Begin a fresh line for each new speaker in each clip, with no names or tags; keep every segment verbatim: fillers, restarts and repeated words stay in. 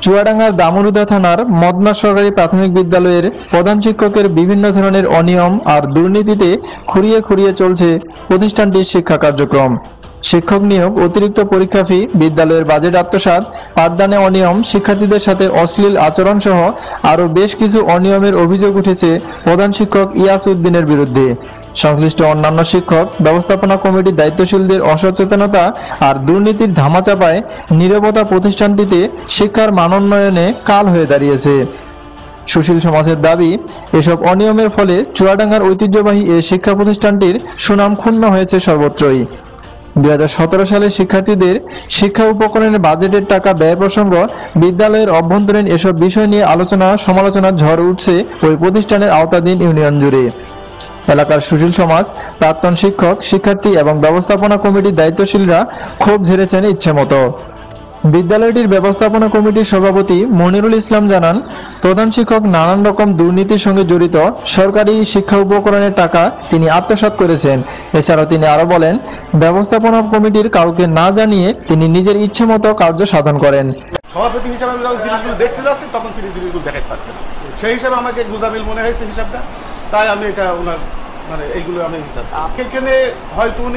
চুয়াডাঙ্গার দামুড়হুদা থানার মদনা সরকারি প্রাথমিক বিদ্যালয়ের প্রধান শিক্ষকের বিভিন্ন ধরনের অনিয়ম আর দুর্নীতিতে খুঁড়িয়ে খুঁড়িয়ে চলছে প্রতিষ্ঠানটির শিক্ষা কার্যক্রম। শিক্ষক নিয়োগ, অতিরিক্ত পরীক্ষা ফি, বিদ্যালয়ের বাজেট আত্মসাৎ, পাঠদানে অনিয়ম, শিক্ষার্থীদের সাথে অশ্লীল আচরণ সহ আরও বেশ কিছু অনিয়মের অভিযোগ উঠেছে প্রধান শিক্ষক ইয়াস উদ্দিনের বিরুদ্ধে। সংশ্লিষ্ট অন্যান্য শিক্ষক, ব্যবস্থাপনা কমিটির দায়িত্বশীলদের অসচেতনতা আর দুর্নীতির ধামাচাপায় নীরবতা প্রতিষ্ঠানটিতে শিক্ষার মানোন্নয়নে কাল হয়ে দাঁড়িয়েছে। সুশীল সমাজের দাবি, এসব অনিয়মের ফলে চুয়াডাঙ্গার ঐতিহ্যবাহী এই শিক্ষা প্রতিষ্ঠানটির সুনাম ক্ষুণ্ণ হয়েছে সর্বত্রই। দুই হাজার সতেরো সালে শিক্ষার্থীদের শিক্ষা উপকরণের বাজেটের টাকা ব্যয় প্রসঙ্গ, বিদ্যালয়ের অভ্যন্তরীণ এসব বিষয় নিয়ে আলোচনা সমালোচনার ঝড় উঠছে ওই প্রতিষ্ঠানের আওতাধীন ইউনিয়ন জুড়ে। এলাকার সুশীল সমাজ, প্রাক্তন শিক্ষক, শিক্ষার্থী এবং ব্যবস্থাপনা কমিটির দায়িত্বশীলরা ক্ষোভ ঝেড়েছেন ইচ্ছেমতো। বিদ্যালয়টির ব্যবস্থাপনা কমিটির সভাপতি মনিরুল ইসলাম জানান, প্রধান শিক্ষক নানান রকম দুর্নীতির সঙ্গে জড়িত, সরকারি শিক্ষা উপকরণের টাকা তিনি আত্মসাৎ করেছেন। এছাড়াও তিনি আরো বলেন, ব্যবস্থাপনা কমিটির কাউকে না জানিয়ে তিনি নিজের ইচ্ছে মতো কার্য সাধন করেন।
সভাপতি হিসাবে আমি যখন জিনিসগুলো দেখতে যাচ্ছি তখন তিনি জিনিসগুলো দেখাতে পাচ্ছেন, সেই হিসাবে আমাকে গুজামিল মনে হয়েছে হিসাবটা, তাই আমি এটা ওনার মানে এইগুলো আমি হিসাব এখানে হয়তো উনি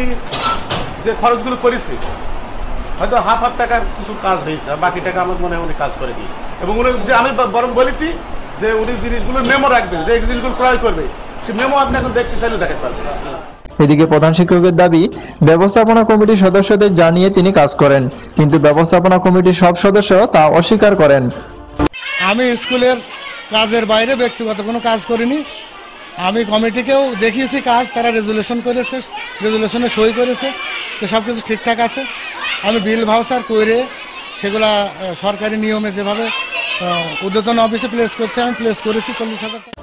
যে খরচগুলো করেছি হয়তো হাফ হাফ টাকার কিছু কাজ হয়েছে, বাকি টাকা আমার মনে হয় উনি কাজ করে দিই। এবং উনি যে আমি বরং বলেছি যে উনি জিনিসগুলো মেমো রাখবেন, যে জিনিসগুলো ক্রয় করবে সে মেমো আপনি এখন দেখতে চাইলেও দেখাতে পারবেন।
এদিকে প্রধান শিক্ষকের দাবি, ব্যবস্থাপনা কমিটির সদস্যদের জানিয়ে তিনি কাজ করেন, কিন্তু ব্যবস্থাপনা কমিটির সব সদস্য তা অস্বীকার করেন।
আমি স্কুলের কাজের বাইরে ব্যক্তিগত কোনো কাজ করিনি। আমি কমিটিকেও দেখিয়েছি কাজ, তারা রেজুলেশন করেছে, রেজুলেশনে সই করেছে, তো সব কিছু ঠিকঠাক আছে। আমি বিল ভাউচার করে সেগুলা সরকারি নিয়মে যেভাবে ঊর্ধ্বতন অফিসে প্লেস করতে আমি প্লেস করেছি চল্লিশ হাজার টাকা।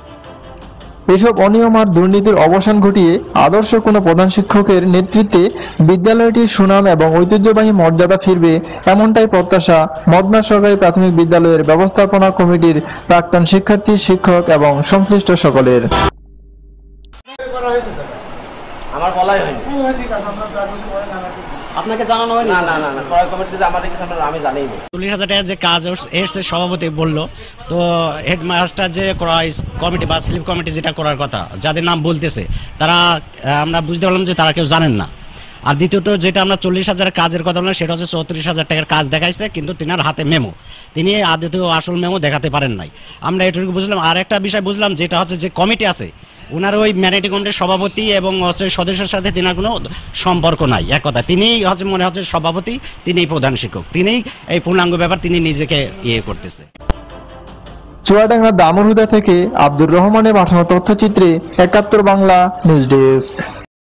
এসব অনিয়ম আর দুর্নীতির অবসান ঘটিয়ে আদর্শ কোনো প্রধান শিক্ষকের নেতৃত্বে বিদ্যালয়টির সুনাম এবং ঐতিহ্যবাহী মর্যাদা ফিরবে, এমনটাই প্রত্যাশা মদনা সরকারি প্রাথমিক বিদ্যালয়ের ব্যবস্থাপনা কমিটির প্রাক্তন শিক্ষার্থী, শিক্ষক এবং সংশ্লিষ্ট সকলের।
আমার বলাই হয়নি, আপনাকে জানানো হয়নি? না না না, ক্রয় কমিটিতে আমাদের কিছু আমি জানিই না।
চল্লিশ হাজার টাকা যে কাজ এসছে সভাপতি বললো, তো হেডমাস্টার যে ক্রয় কমিটি বা স্লিপ কমিটি যেটা করার কথা, যাদের নাম বলতেছে তারা আমরা বুঝতে পারলাম যে তারা কেউ জানেন না। আর দ্বিতীয়ত যেটা আমরা চল্লিশ হাজার কাজের কথা বললাম সেটা হচ্ছে চৌত্রিশ হাজার টাকার কাজ দেখাইছে, কিন্তু তিনার হাতে মেমো, তিনি আদতে আসল মেমো দেখাতে পারেন নাই। আমরা এটুকু বুঝলাম। আর একটা বিষয় বুঝলাম, যেটা হচ্ছে যে কমিটি আছে ওনার ওই ম্যানেজিং কমিটির সভাপতি এবং হচ্ছে সদস্যের সাথে তিনার কোনো সম্পর্ক নাই। এক কথা তিনিই হচ্ছে মনে হচ্ছে সভাপতি, তিনিই প্রধান শিক্ষক, তিনিই এই পূর্ণাঙ্গ ব্যাপার তিনি নিজেকে ইয়ে করতেছে।
চুয়াডাঙ্গা দামুড়হুদা থেকে আব্দুর রহমানের পাঠানো তথ্যচিত্রে একাত্তর বাংলা নিউজ ডেস্ক।